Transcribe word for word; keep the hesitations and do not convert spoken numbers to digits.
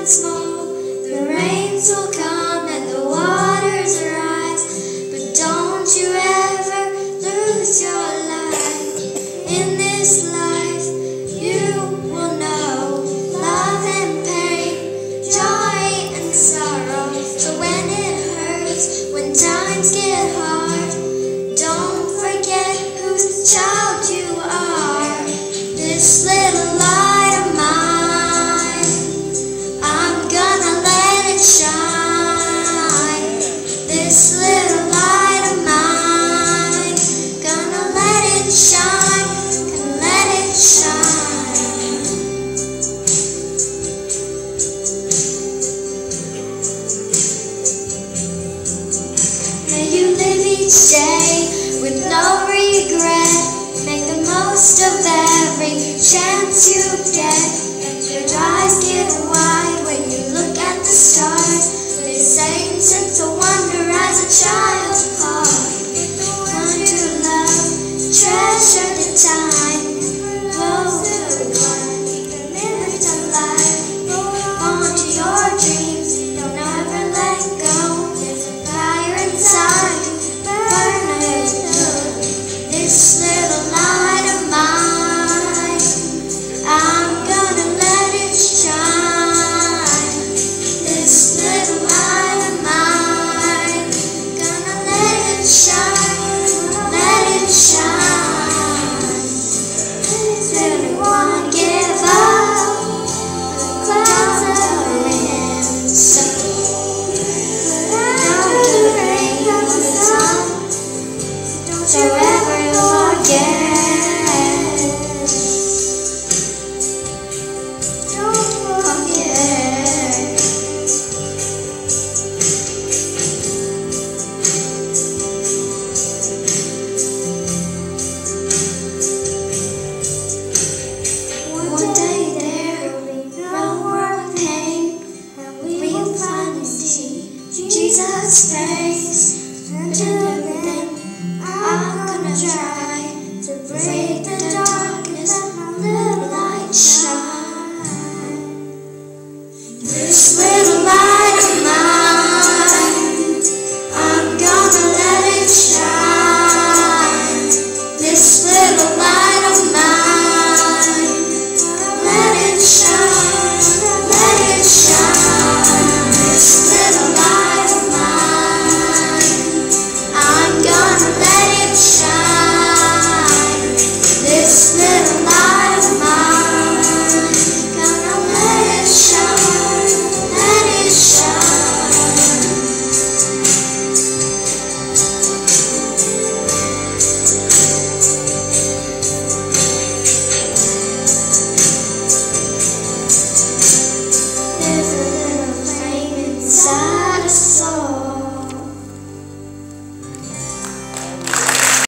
once more. The rains will come and the waters rise, but don't you ever lose your light. In this life you will know love and pain, joy and sorrow. So when it hurts, when times get hard, don't forget whose child you are. This little light of mine, I'm gonna let it shine. This little light of mine, gonna let it shine, gonna let it shine. May you live each day with no regret. Make the most of every chance you get. Your eyes get wide when you look at the stars. They say it's a wonder as a child's heart. Learn to love, treasure the time, close to the one, live to life. Hold on to your dreams, don't ever let go. There's a fire inside, burn it up. This little light of mine, I'm gonna let it shine. This little light of mine, gonna let it shine, let it shine. Does anyone give up? The clouds are in sight. Down to the rain comes the sun. Don't you ever forget. Don't forget. One day there will be no more pain, and we will finally see Jesus' face. Until then, I'm gonna try to break the darkness and let light shine. This little